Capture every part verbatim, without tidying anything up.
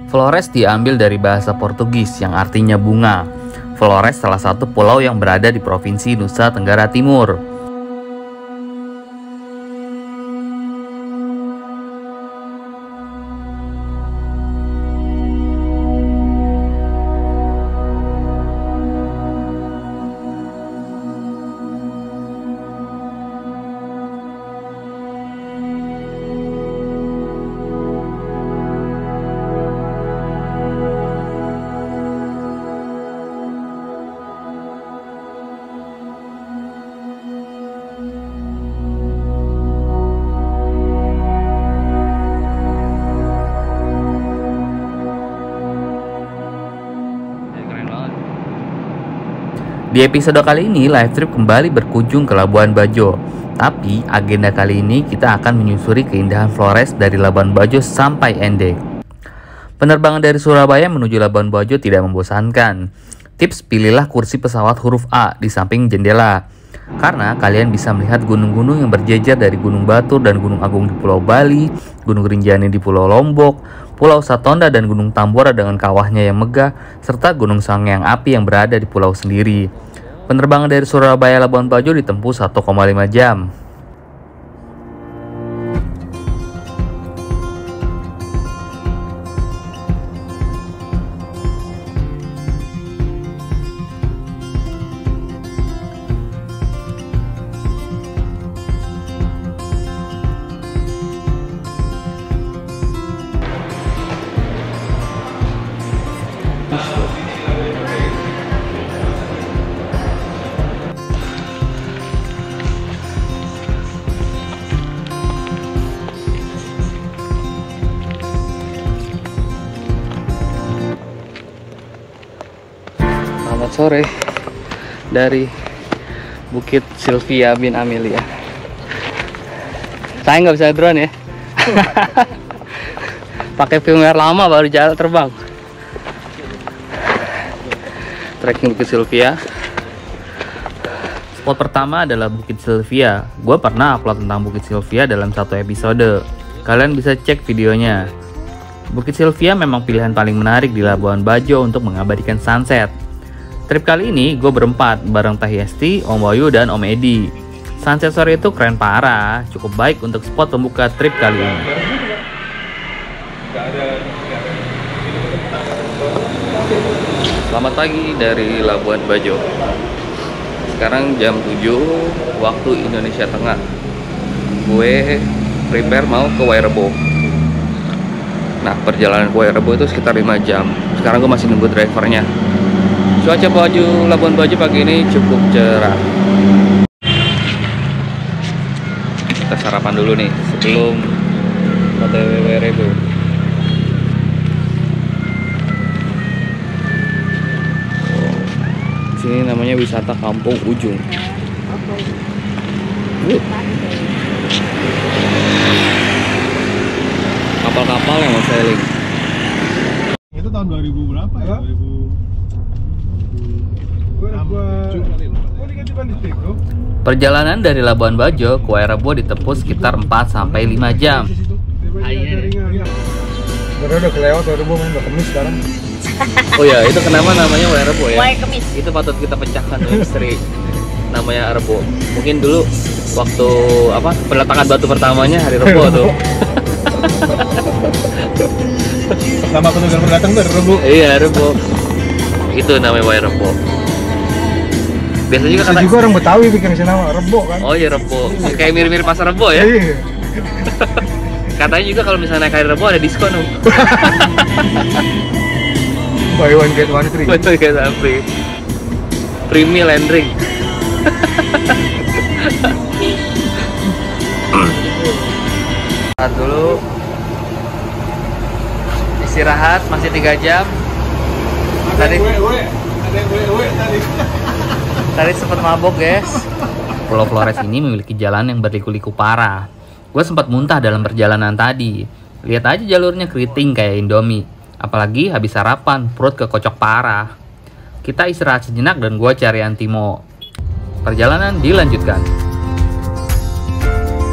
Flores diambil dari bahasa Portugis yang artinya bunga. Flores salah satu pulau yang berada di Provinsi Nusa Tenggara Timur. Di episode kali ini, Live Trip kembali berkunjung ke Labuan Bajo. Tapi, agenda kali ini kita akan menyusuri keindahan Flores dari Labuan Bajo sampai Ende. Penerbangan dari Surabaya menuju Labuan Bajo tidak membosankan. Tips, pilihlah kursi pesawat huruf A di samping jendela. Karena kalian bisa melihat gunung-gunung yang berjejer dari Gunung Batur dan Gunung Agung di Pulau Bali, Gunung Rinjani di Pulau Lombok, Pulau Satonda dan Gunung Tambora dengan kawahnya yang megah, serta Gunung Sanghyang Api yang berada di pulau sendiri. Penerbangan dari Surabaya Labuan Bajo ditempuh satu koma lima jam. Selamat sore dari Bukit Sylvia bin Amelia. Saya nggak bisa drone ya. Pakai firmware lama baru jalan terbang. Trekking Bukit Sylvia. Spot pertama adalah Bukit Sylvia. Gue pernah upload tentang Bukit Sylvia dalam satu episode. Kalian bisa cek videonya. Bukit Sylvia memang pilihan paling menarik di Labuan Bajo untuk mengabadikan sunset. Trip kali ini gue berempat bareng Teh Yesti, Om Wayu, dan Om Edi. Sunset sore itu keren parah, cukup baik untuk spot pembuka trip kali ini. Selamat pagi dari Labuan Bajo. Sekarang jam tujuh waktu Indonesia Tengah. Gue prepare mau ke Wairebo. Nah, perjalanan ke Wairebo itu sekitar lima jam. Sekarang gue masih nunggu drivernya. Cuaca Baju Labuan Bajo pagi ini cukup cerah. Kita sarapan dulu nih sebelum O T W Wairebo. Di sini namanya wisata Kampung Ujung. Uh. Kapal-kapal yang mau sailing. Itu tahun dua ribu berapa ya? dua ribu Perjalanan dari Labuan Bajo ke Wairebo ditempuh sekitar empat sampai lima jam. Udah kelewat Wairebo, main udah kemis sekarang. Oh ya, itu kenapa namanya Wairebo ya? Wae kemis. Itu patut kita pecahkan misteri namanya Rebo. Mungkin dulu waktu apa peletakan batu pertamanya hari Rebo tuh. Pertama aku dengar berdatang tuh Rebo. Iya, Rebo. Itu namanya Wairebo. Biasa juga kata juga orang Betawi bikin nama Rebo kan. Oh iya, Rebo. Kayak mirip-mirip pasar Rebo ya. Iya. Katanya juga kalau misalnya naik hari Rebo ada diskon tuh. Buy one get one free. Betul, get one free. Free meal and drink. Istirahat dulu. Istirahat masih tiga jam. Tadi Tadi sempat mabok, guys. Pulau Flores ini memiliki jalan yang berliku-liku parah. Gue sempat muntah dalam perjalanan tadi. Lihat aja jalurnya keriting kayak Indomie. Apalagi habis sarapan, perut kekocok parah. Kita istirahat sejenak dan gue cari Antimo. Perjalanan dilanjutkan.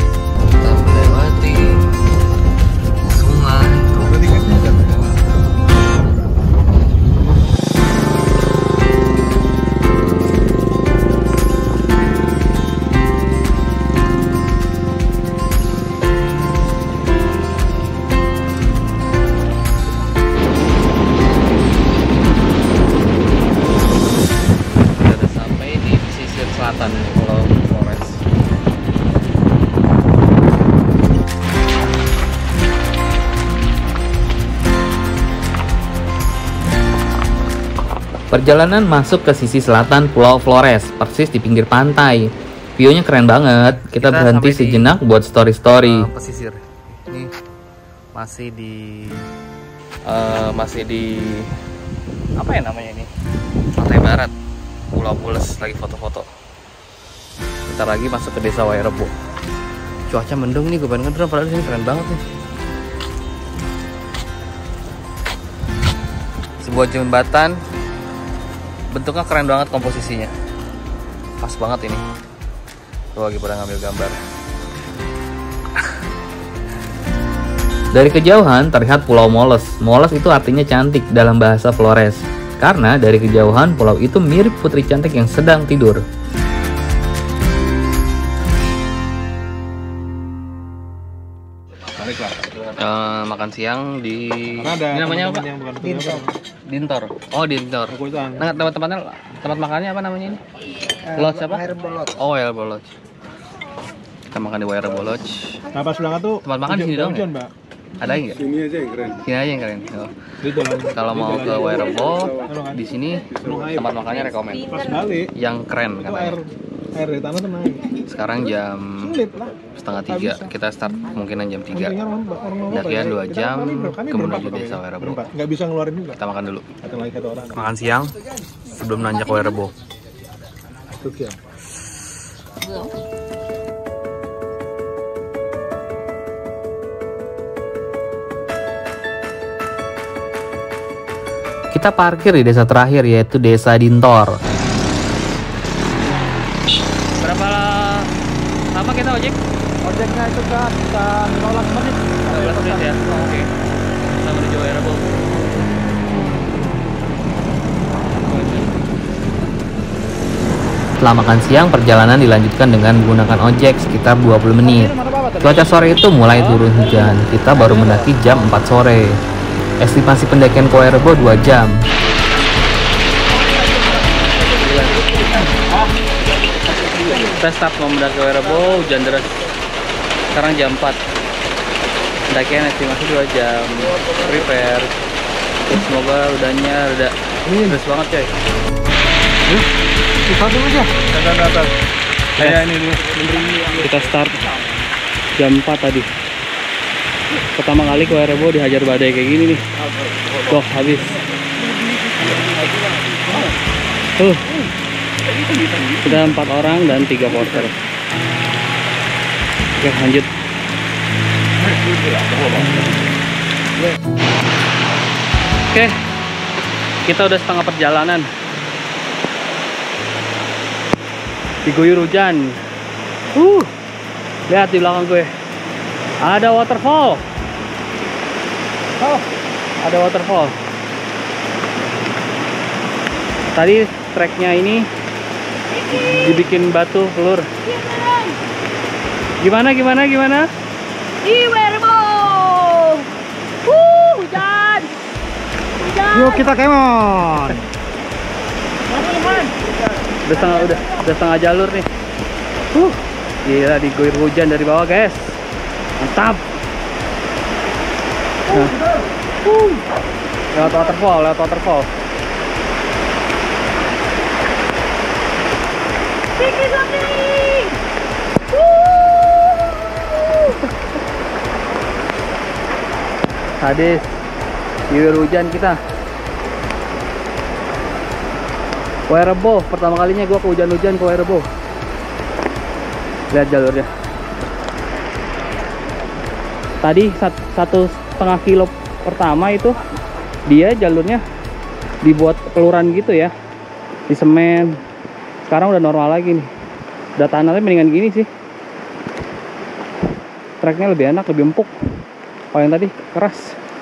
Kita melewati sungai. Perjalanan masuk ke sisi selatan Pulau Flores, persis di pinggir pantai. View-nya keren banget. Kita, Kita berhenti sejenak buat story-story. Uh, pesisir. Ini masih di uh, masih di apa ya namanya ini? Pantai Barat. Pulau Pules lagi foto-foto. Bentar lagi masuk ke Desa Wairebo. Cuaca mendung nih, gue pengen ngedrone padahal ini keren banget nih. Sebuah jembatan, bentuknya keren banget komposisinya, pas banget ini. Gue lagi pada ngambil gambar. Dari kejauhan terlihat Pulau Moles. Moles itu artinya cantik dalam bahasa Flores, karena dari kejauhan pulau itu mirip putri cantik yang sedang tidur. Uh, makan siang di ada ini namanya apa? Dintor. Dintor. Oh, Dintor. Nah, tempat-tempatnya tempat makannya apa namanya ini? Lodge apa? Oh, Wairebo Lodge. Kita makan di Wairebo Lodge. Nah, pas belakang tuh tempat makan di sini dong. Ya? Mbak. Ada enggak? Sini aja yang keren. Sini aja yang keren. Oh. Kalau mau ke Wairebo, di sini tempat makannya rekomen. Pas balik. Yang keren kan. Air air di tanah tuh naik. Sekarang jam setengah tiga, kita start kemungkinan jam tiga. Dakian dua jam ke menuju Desa Wairebo. Nggak bisa ngeluarin juga. Kita makan dulu. Orang. Makan siang sebelum nanjak Wairebo. Kita parkir di desa terakhir, yaitu Desa Dintor. Berapa lama kita ojek? Ojeknya itu kan sekitar lima belas menit. lima belas menit ya? Oke. Okay. Kita menuju Wairebo. Setelah makan siang, perjalanan dilanjutkan dengan menggunakan ojek sekitar dua puluh menit. Cuaca sore itu mulai turun hujan. Kita baru mendaki jam empat sore. Estimasi pendakian ke Wairebo dua jam. Kita start mau mendaki Wairebo, hujan deras. Sekarang jam empat. Pendakian estimasi dua jam. Prepare. Semoga udahnya reda. Deras banget coy. Satu aja. Ke atas. Kayak ini nih. Kita start jam empat tadi. Pertama kali ke Wairebo dihajar badai kayak gini nih. Tuh habis. Tuh. Sudah empat orang dan tiga porter. Oke, lanjut. Oke, kita udah setengah perjalanan. Diguyur hujan. Uh, lihat di belakang gue. Ada waterfall. Oh, ada waterfall. Tadi treknya ini dibikin batu pelur. Gimana gimana gimana? Di Wairebo. Uh, hujan. Hujan. Yuk kita kemon. Udah setengah udah udah setengah jalur nih. Uh, gila diguyur hujan dari bawah guys. Mantap. Nah. Uh. Lewat waterfall, lewat waterfall. Tinggi tinggi. Sadis. Diguyur hujan kita. Wairebo, pertama kalinya gua ke hujan-hujan ke Wairebo. Lihat jalurnya. Tadi satu setengah kilo pertama itu dia jalurnya dibuat peluran gitu ya, di semen. Sekarang udah normal lagi nih, udah tanahnya mendingan gini sih. Treknya lebih enak, lebih empuk. Kalau yang tadi keras.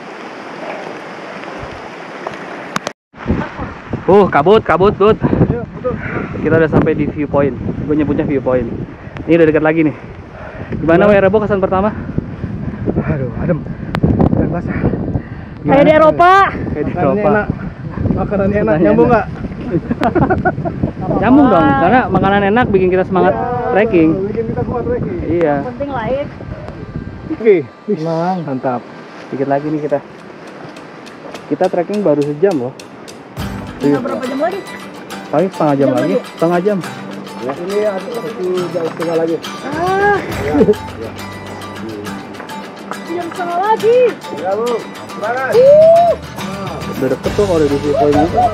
Uh, kabut, kabut, bud. Kita udah sampai di viewpoint. Gue nyebutnya viewpoint. Ini udah dekat lagi nih. Gimana Wairebo kesan pertama? Aduh, adem. Dan basah. Kayak di Eropa. Kayak di Eropa. Enak. Makanan enak, nyambung nggak? Nyambung dong, karena makanan enak bikin kita semangat trekking. Bikin kita kuat trekking. Iya. Penting lain. Oke, mantap. Dikit lagi nih kita. Kita trekking baru sejam loh. Tinggal berapa jam lagi? Paling setengah jam Jam lagi, lagi? setengah jam. Ya, ini ada satu jam setengah lagi. Ah, Ya, ya. jam setengah lagi. Ya, Bu. Semangat. Uh. Udah deket tuh kalau di sini poin itu.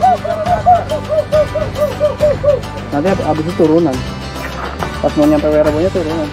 Nanti abis itu turunan. Pas mau nyampe wearable-nya turunan.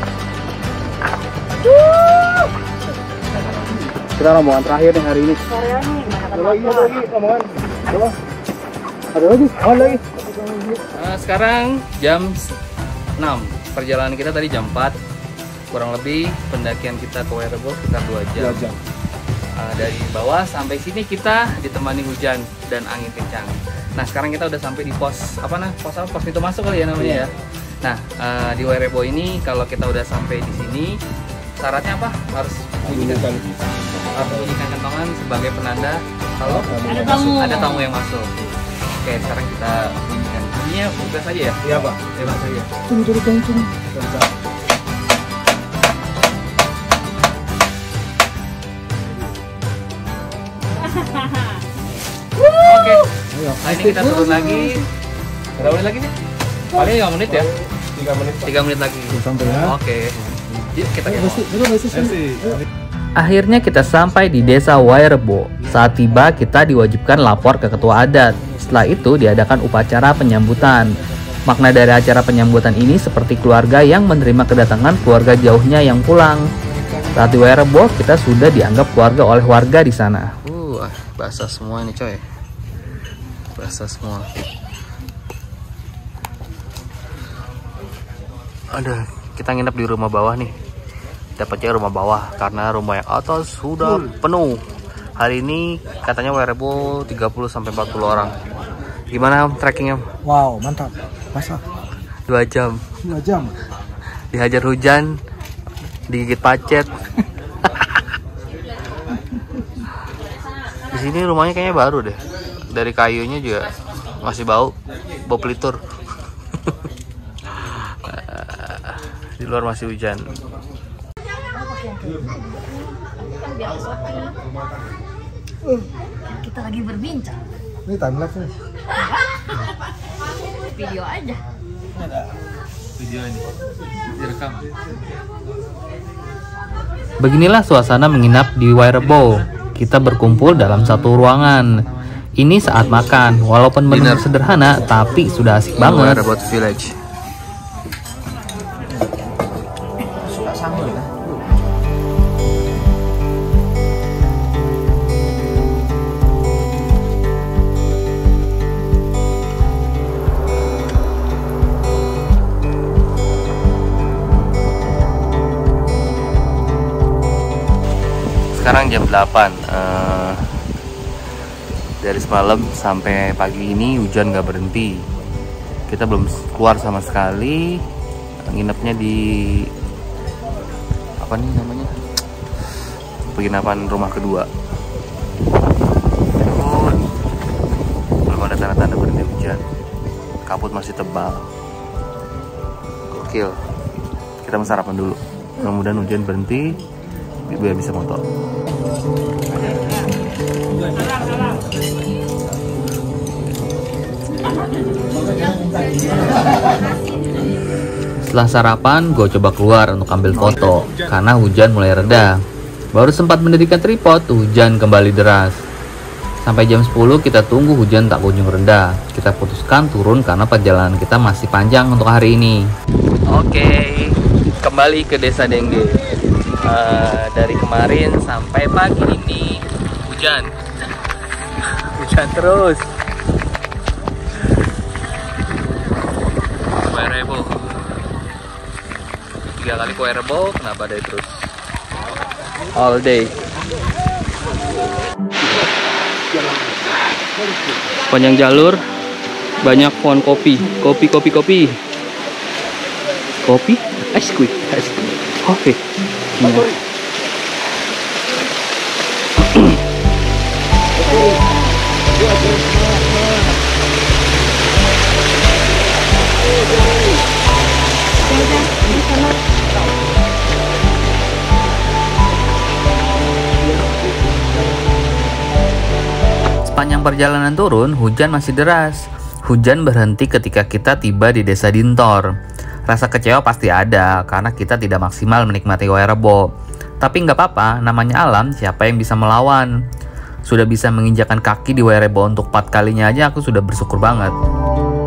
Uh. Kita rombongan terakhir nih hari ini. Korea nih, Ada lagi, ada lagi, omongan. Coba. Ada lagi? Ada lagi. Nah, sekarang jam enam. Perjalanan kita tadi jam empat. Kurang lebih pendakian kita ke wearable sekitar dua jam. Dua jam. Uh, dari bawah sampai sini kita ditemani hujan dan angin kencang. Nah, sekarang kita udah sampai di pos apa nah? Pos apa? Pos pintu masuk kali ya namanya ya. Nah, uh, di wearable ini kalau kita udah sampai di sini, syaratnya apa? Harus bunyikan, harus bunyikan kentongan sebagai penanda kalau Ada tamu. ada tamu yang masuk. Oke, sekarang kita bunyikan. Bunyinya bebas aja ya? Iya, Pak. Bebas aja. Tunggu, tunggu, tunggu, tunggu. Bentar. Oke. Ayo. Nah, ini kita turun lagi. Berapa menit lagi nih? Paling lima menit ya? Tiga menit. tiga menit lagi. Sampai ya. Oke. Yuk kita ke Masih. Akhirnya kita sampai di desa Wairebo. Saat tiba kita diwajibkan lapor ke ketua adat. Setelah itu diadakan upacara penyambutan. Makna dari acara penyambutan ini seperti keluarga yang menerima kedatangan keluarga jauhnya yang pulang. Saat di Wairebo kita sudah dianggap keluarga oleh warga di sana. Uh, basah semua ini coy. Basah semua. Ada kita nginep di rumah bawah nih. Dapatnya rumah bawah karena rumah yang atas sudah penuh. Hari ini katanya wearable tiga puluh sampai empat puluh orang. Gimana trekkingnya? Wow, mantap. Basah. dua jam. Dua jam. Dihajar hujan, digigit pacet. Di sini rumahnya kayaknya baru deh. Dari kayunya juga masih bau, bau pelitur. Di luar masih hujan. Kita lagi berbincang. Ini time lapse nih. Video aja. Video ini direkam. Beginilah suasana menginap di Wairebo. Kita berkumpul dalam satu ruangan. Ini saat makan, walaupun menu sederhana, tapi sudah asik banget. Wairebo Village. Sekarang jam delapan. uh, Dari semalam sampai pagi ini hujan gak berhenti. Kita belum keluar sama sekali. Nginepnya di apa nih namanya, penginapan rumah kedua. Oh, belum ada tanda-tanda berhenti hujan. Kabut masih tebal. Gokil. Kita mau sarapan dulu. Mudah-mudahan hujan berhenti biar bisa motor. Setelah sarapan, gue coba keluar untuk ambil foto karena hujan mulai reda. Baru sempat mendirikan tripod, hujan kembali deras. Sampai jam sepuluh kita tunggu hujan tak kunjung reda. Kita putuskan turun karena perjalanan kita masih panjang untuk hari ini. Oke, kembali ke Desa Dengge. Uh, dari kemarin sampai pagi ini hujan. Hujan terus. Wairebo. Tiga kali Wairebo, kenapa ada terus? All day. Panjang jalur, banyak pohon kopi, kopi, kopi, kopi, kopi, ice cream, ice cream, kopi. Hmm. Sepanjang perjalanan turun, hujan masih deras. Hujan berhenti ketika kita tiba di desa Dintor. Rasa kecewa pasti ada karena kita tidak maksimal menikmati Wairebo. Tapi nggak apa-apa, namanya alam, siapa yang bisa melawan. Sudah bisa menginjakan kaki di Wairebo untuk empat kalinya aja aku sudah bersyukur banget.